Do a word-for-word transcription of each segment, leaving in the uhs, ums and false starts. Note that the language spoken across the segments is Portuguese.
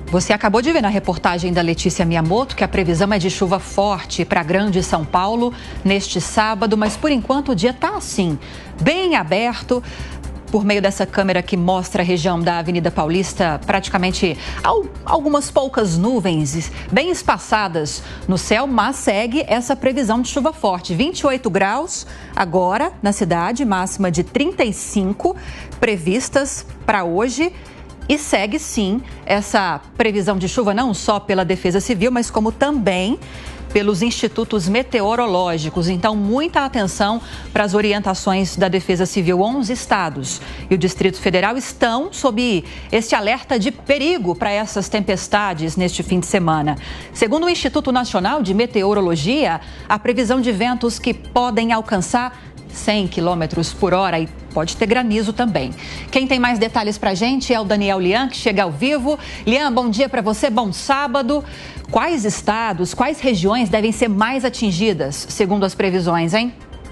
Você acabou de ver na reportagem da Letícia Miyamoto que a previsão é de chuva forte para a Grande São Paulo neste sábado, mas por enquanto o dia está assim, bem aberto. Por meio dessa câmera que mostra a região da Avenida Paulista, praticamente algumas poucas nuvens bem espaçadas no céu, mas segue essa previsão de chuva forte. vinte e oito graus agora na cidade, máxima de trinta e cinco previstas para hoje. E segue, sim, essa previsão de chuva não só pela Defesa Civil, mas como também pelos institutos meteorológicos. Então, muita atenção para as orientações da Defesa Civil. onze estados e o Distrito Federal estão sob este alerta de perigo para essas tempestades neste fim de semana. Segundo o Instituto Nacional de Meteorologia, a previsão de ventos que podem alcançar cem quilômetros por hora e pode ter granizo também. Quem tem mais detalhes para a gente é o Daniel Lian, que chega ao vivo. Lian, bom dia para você, bom sábado. Quais estados, quais regiões devem ser mais atingidas, segundo as previsões, hein?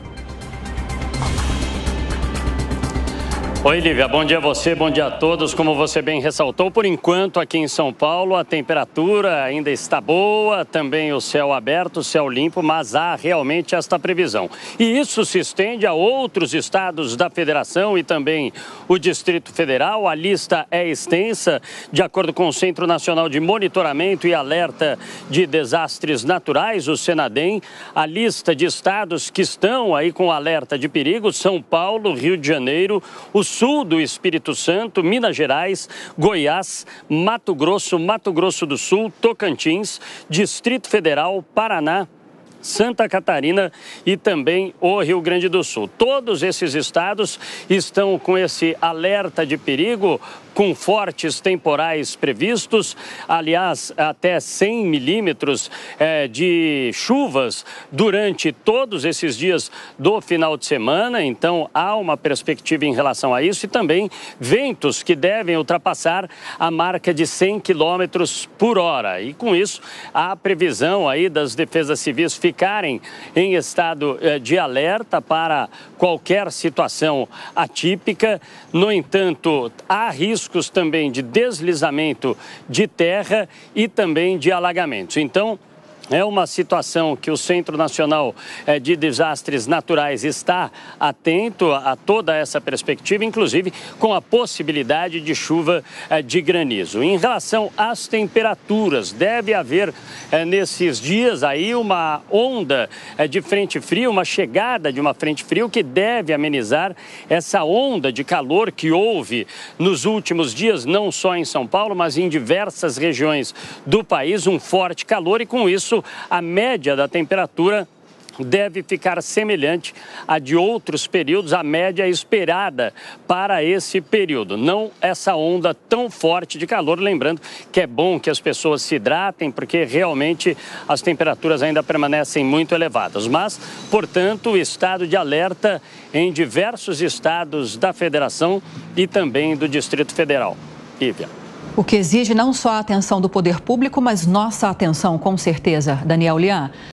Oi, Lívia, bom dia a você, bom dia a todos. Como você bem ressaltou, por enquanto aqui em São Paulo a temperatura ainda está boa, também o céu aberto, o céu limpo, mas há realmente esta previsão. E isso se estende a outros estados da Federação e também o Distrito Federal. A lista é extensa, de acordo com o Centro Nacional de Monitoramento e Alerta de Desastres Naturais, o Senadem. A lista de estados que estão aí com alerta de perigo: São Paulo, Rio de Janeiro, o sul do Espírito Santo, Minas Gerais, Goiás, Mato Grosso, Mato Grosso do Sul, Tocantins, Distrito Federal, Paraná, Santa Catarina e também o Rio Grande do Sul. Todos esses estados estão com esse alerta de perigo, com fortes temporais previstos, aliás, até cem milímetros é, de chuvas durante todos esses dias do final de semana. Então, há uma perspectiva em relação a isso e também ventos que devem ultrapassar a marca de cem quilômetros por hora. E com isso, há previsão aí das defesas civis ficarem em estado é, de alerta para qualquer situação atípica. No entanto, há risco também de deslizamento de terra e também de alagamentos. Então, é uma situação que o Centro Nacional de Desastres Naturais está atento a toda essa perspectiva, inclusive com a possibilidade de chuva de granizo. Em relação às temperaturas, deve haver nesses dias aí uma onda de frente fria, uma chegada de uma frente fria que deve amenizar essa onda de calor que houve nos últimos dias, não só em São Paulo, mas em diversas regiões do país, um forte calor e com isso a média da temperatura deve ficar semelhante à de outros períodos, a média esperada para esse período. Não essa onda tão forte de calor, lembrando que é bom que as pessoas se hidratem, porque realmente as temperaturas ainda permanecem muito elevadas. Mas, portanto, o estado de alerta em diversos estados da Federação e também do Distrito Federal. Lívia. O que exige não só a atenção do poder público, mas nossa atenção, com certeza, Daniel Lian.